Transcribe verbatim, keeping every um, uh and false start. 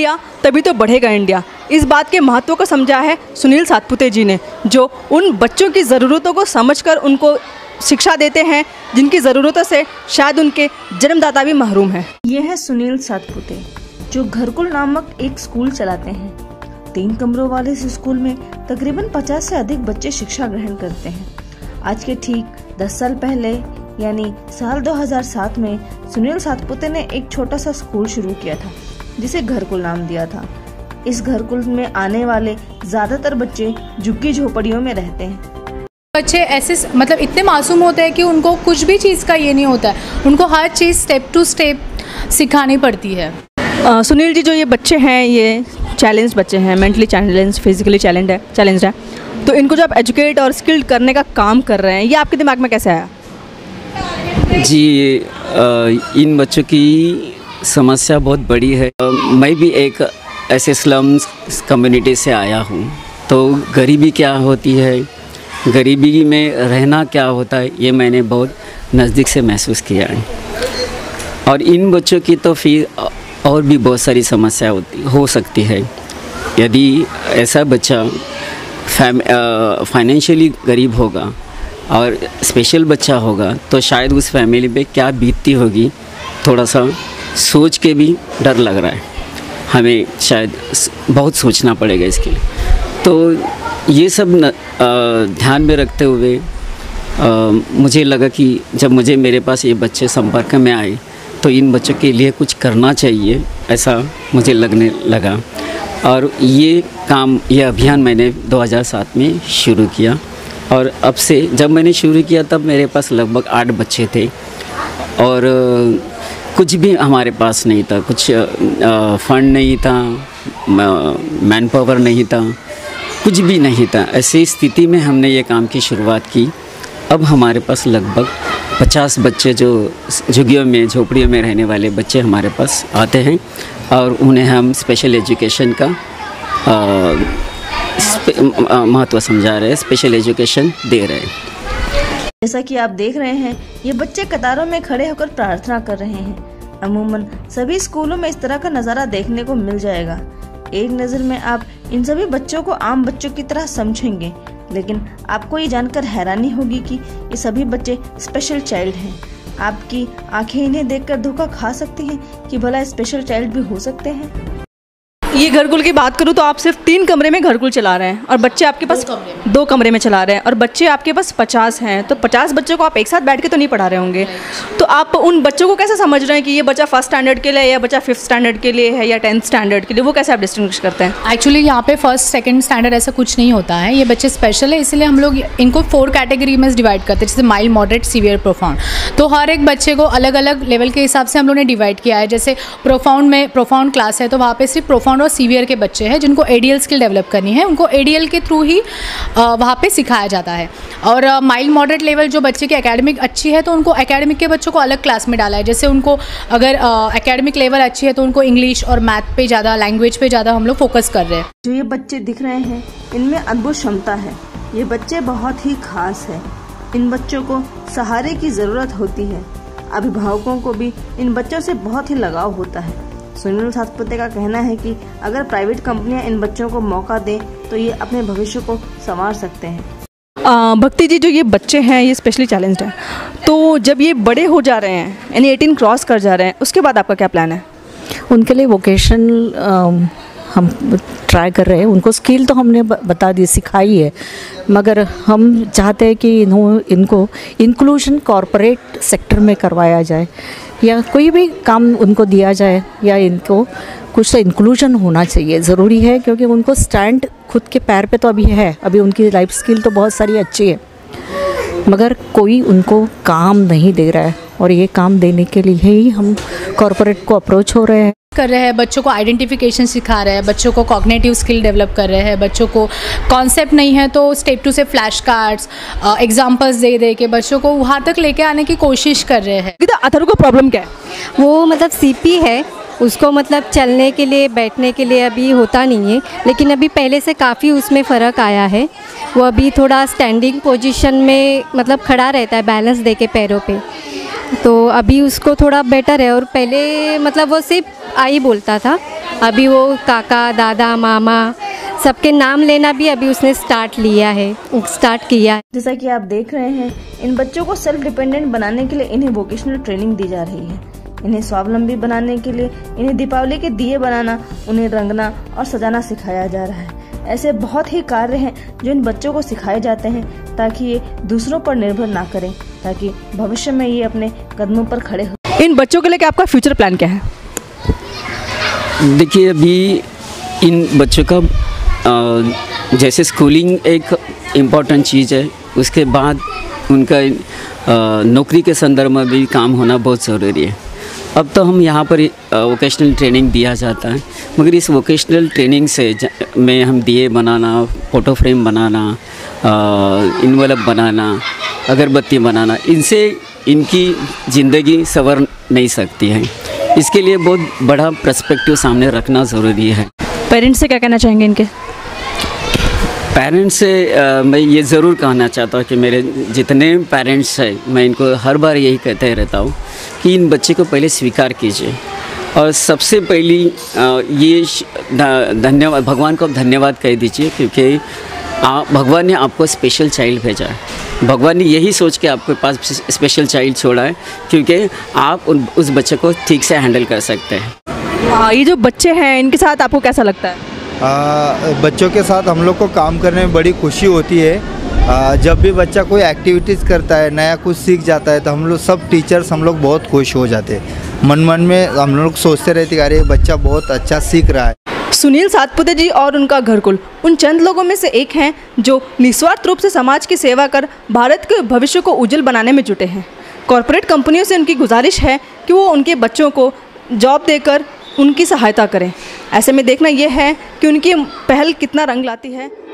India तभी तो बढ़ेगा इंडिया। इस बात के महत्व को समझा है सुनील सातपुते जी ने, जो उन बच्चों की ज़रूरतों को समझकर उनको शिक्षा देते हैं जिनकी ज़रूरतों से शायद उनके जन्मदाता भी महरूम हैं। ये है सुनील सातपुते, जो घरकुल नामक एक स्कूल चलाते हैं। तीन कमरों वाले इस स्कूल में तकरीबन पचास से अधिक बच्चे शिक्षा ग्रहण करते हैं। आज के ठीक दस साल पहले यानी साल दो हज़ार सात में सुनील सातपुते ने एक छोटा सा स्कूल शुरू किया था जिसे घरकुल नाम दिया था। इस घरकुल में आने वाले ज्यादातर बच्चे झुग्गी झोपड़ियों में रहते हैं। बच्चे ऐसे मतलब इतने मासूम होते हैं कि उनको कुछ भी चीज़ का ये नहीं होता है, उनको हर चीज़ स्टेप टू स्टेप सिखानी पड़ती है। आ, सुनील जी, जो ये बच्चे हैं ये चैलेंज बच्चे हैं, मेंटली चैलेंज, फिजिकली चैलेंज है चैलेंज है तो इनको जब एजुकेट और स्किल्ड करने का काम कर रहे हैं, ये आपके दिमाग में कैसे आया? जी, इन बच्चों की समस्या बहुत बड़ी है। मैं भी एक ऐसे स्लम्स कम्युनिटी से आया हूँ, तो गरीबी क्या होती है, गरीबी में रहना क्या होता है, ये मैंने बहुत नज़दीक से महसूस किया है। और इन बच्चों की तो फिर और भी बहुत सारी समस्या होती हो सकती है। यदि ऐसा बच्चा फाइनेंशियली गरीब होगा और स्पेशल बच्चा होगा तो शायद उस फैमिली पे क्या बीतती होगी, थोड़ा सा सोच के भी डर लग रहा है। हमें शायद बहुत सोचना पड़ेगा इसके लिए। तो ये सब न, आ, ध्यान में रखते हुए आ, मुझे लगा कि जब मुझे मेरे पास ये बच्चे संपर्क में आए तो इन बच्चों के लिए कुछ करना चाहिए, ऐसा मुझे लगने लगा। और ये काम, ये अभियान मैंने दो हज़ार सात में शुरू किया। और अब से जब मैंने शुरू किया तब मेरे पास लगभग आठ बच्चे थे और कुछ भी हमारे पास नहीं था, कुछ फंड नहीं था, मैन पावर नहीं था, कुछ भी नहीं था। ऐसी स्थिति में हमने ये काम की शुरुआत की। अब हमारे पास लगभग पचास बच्चे जो झुग्गियों में, झोपड़ियों में रहने वाले बच्चे हमारे पास आते हैं और उन्हें हम स्पेशल एजुकेशन का आ, महत्व समझा रहे हैं, स्पेशल एजुकेशन दे रहे हैं। जैसा कि आप देख रहे हैं, ये बच्चे कतारों में खड़े होकर प्रार्थना कर रहे हैं। अमूमन सभी स्कूलों में इस तरह का नज़ारा देखने को मिल जाएगा। एक नज़र में आप इन सभी बच्चों को आम बच्चों की तरह समझेंगे, लेकिन आपको ये जानकर हैरानी होगी कि ये सभी बच्चे स्पेशल चाइल्ड हैं। आपकी आंखें इन्हें देखकर धोखा खा सकती हैं कि भला स्पेशल चाइल्ड भी हो सकते हैं। ये घरकुल की बात करूँ तो आप सिर्फ तीन कमरे में घरकुल चला रहे हैं और बच्चे आपके पास दो कमरे, दो कमरे में चला रहे हैं और बच्चे आपके पास पचास हैं, तो पचास बच्चों को आप एक साथ बैठ के तो नहीं पढ़ा रहे होंगे। तो आप उन बच्चों को कैसे समझ रहे हैं कि ये बच्चा फर्स्ट स्टैंडर्ड के लिए या बच्चा फिफ्थ स्टैंडर्ड के लिए है या टेंथ स्टैंडर्ड के लिए, वो कैसे आप डिस्टिंग्विश करते हैं? एक्चुअली यहाँ पे फर्स्ट सेकंड स्टैंडर्ड ऐसा कुछ नहीं होता है। ये बच्चे स्पेशल है, इसलिए हम लोग इनको फोर कैटेगरी में डिवाइड करते हैं, जैसे माइल्ड, मॉडरेट, सीवियर, प्रोफाउंड। तो हर एक बच्चे को अलग अलग लेवल के हिसाब से हम लोग ने डिवाइड किया है। जैसे प्रोफाउंड में प्रोफाउंड क्लास है तो वहाँ पे सिर्फ प्रोफाउंड और सीवियर के बच्चे हैं जिनको एडीएल स्किल डेवलप करनी है, उनको एडीएल के थ्रू ही वहाँ पे सिखाया जाता है। और माइल्ड मॉडरेट लेवल जो बच्चे की एकेडमिक अच्छी है तो उनको एकेडमिक के बच्चों को अलग क्लास में डाला है। जैसे उनको अगर एकेडमिक लेवल अच्छी है तो उनको इंग्लिश और मैथ पे ज़्यादा, लैंग्वेज पे ज़्यादा हम लोग फोकस कर रहे हैं। जो ये बच्चे दिख रहे हैं इनमें अद्भुत क्षमता है। ये बच्चे बहुत ही खास है। इन बच्चों को सहारे की ज़रूरत होती है। अभिभावकों को भी इन बच्चों से बहुत ही लगाव होता है। सुनील सातपुते का कहना है कि अगर प्राइवेट कंपनियां इन बच्चों को मौका दें तो ये अपने भविष्य को संवार सकते हैं। भक्ति जी, जो ये बच्चे हैं ये स्पेशली चैलेंज्ड हैं, तो जब ये बड़े हो जा रहे हैं यानी अठारह क्रॉस कर जा रहे हैं, उसके बाद आपका क्या प्लान है? उनके लिए वोकेशनल हम ट्राई कर रहे हैं। उनको स्किल तो हमने बता दी, सिखाई है, मगर हम चाहते हैं कि इन्हों इनको इंक्लूजन कॉरपोरेट सेक्टर में करवाया जाए या कोई भी काम उनको दिया जाए या इनको कुछ तो इंक्लूजन होना चाहिए, ज़रूरी है। क्योंकि उनको स्टैंड खुद के पैर पे तो अभी है, अभी उनकी लाइफ स्किल तो बहुत सारी अच्छी है, मगर कोई उनको काम नहीं दे रहा है। और ये काम देने के लिए ही हम कॉरपोरेट को अप्रोच हो रहे हैं कर रहे हैं। बच्चों को आइडेंटिफिकेशन सिखा रहे हैं, बच्चों को कॉग्निटिव स्किल डेवलप कर रहे हैं, बच्चों को कॉन्सेप्ट नहीं है तो स्टेप टू से फ्लैश कार्ड्स, एग्जांपल्स दे दे के बच्चों को वहाँ तक लेके आने की कोशिश कर रहे हैं। अथर्व को प्रॉब्लम क्या है? वो मतलब सीपी है, उसको मतलब चलने के लिए, बैठने के लिए अभी होता नहीं है, लेकिन अभी पहले से काफ़ी उसमें फ़र्क आया है। वो अभी थोड़ा स्टैंडिंग पोजीशन में मतलब खड़ा रहता है बैलेंस दे के पैरों पे, तो अभी उसको थोड़ा बेटर है। और पहले मतलब वो सिर्फ आई बोलता था, अभी वो काका दादा मामा सबके नाम लेना भी अभी उसने स्टार्ट लिया है स्टार्ट किया है। जैसा कि आप देख रहे हैं, इन बच्चों को सेल्फ डिपेंडेंट बनाने के लिए इन्हें वोकेशनल ट्रेनिंग दी जा रही है। इन्हें स्वावलंबी बनाने के लिए इन्हें दीपावली के दिए बनाना, उन्हें रंगना और सजाना सिखाया जा रहा है। ऐसे बहुत ही कार्य हैं जो इन बच्चों को सिखाए जाते हैं ताकि ये दूसरों पर निर्भर ना करें, ताकि भविष्य में ये अपने कदमों पर खड़े हो। इन बच्चों के लिए आपका फ्यूचर प्लान क्या है? देखिए, अभी इन बच्चों का आ, जैसे स्कूलिंग एक इम्पॉर्टेंट चीज़ है, उसके बाद उनका आ, नौकरी के संदर्भ में भी काम होना बहुत ज़रूरी है। अब तो हम यहाँ पर वोकेशनल ट्रेनिंग दिया जाता है, मगर इस वोकेशनल ट्रेनिंग से में हम दिए बनाना, फ़ोटो फ्रेम बनाना, इन्वेलप बनाना, अगरबत्ती बनाना, इनसे इनकी ज़िंदगी संवर नहीं सकती है। इसके लिए बहुत बड़ा पर्सपेक्टिव सामने रखना ज़रूरी है। पेरेंट्स से क्या कहना चाहेंगे इनके? पेरेंट्स से आ, मैं ये ज़रूर कहना चाहता हूँ कि मेरे जितने पेरेंट्स हैं, मैं इनको हर बार यही कहते रहता हूँ कि इन बच्चे को पहले स्वीकार कीजिए और सबसे पहली आ, ये धन्यवाद भगवान को आप धन्यवाद कह दीजिए, क्योंकि आप भगवान ने आपको स्पेशल चाइल्ड भेजा है। भगवान ने यही सोच के आपके पास स्पेशल चाइल्ड छोड़ा है, क्योंकि आप उन उस बच्चे को ठीक से हैंडल कर सकते हैं। हाँ, ये जो बच्चे हैं इनके साथ आपको कैसा लगता है? आ, बच्चों के साथ हम लोग को काम करने में बड़ी खुशी होती है। आ, जब भी बच्चा कोई एक्टिविटीज़ करता है, नया कुछ सीख जाता है, तो हम लोग सब टीचर्स हम लोग बहुत खुश हो जाते हैं। मन मन में हम लोग सोचते रहते कि अरे बच्चा बहुत अच्छा सीख रहा है। सुनील सातपुते जी और उनका घरकुल उन चंद लोगों में से एक हैं जो निस्वार्थ रूप से समाज की सेवा कर भारत के भविष्य को उज्जवल बनाने में जुटे हैं। कॉरपोरेट कंपनियों से उनकी गुजारिश है कि वो उनके बच्चों को जॉब देकर उनकी सहायता करें। ऐसे में देखना यह है कि उनकी पहल कितना रंग लाती है।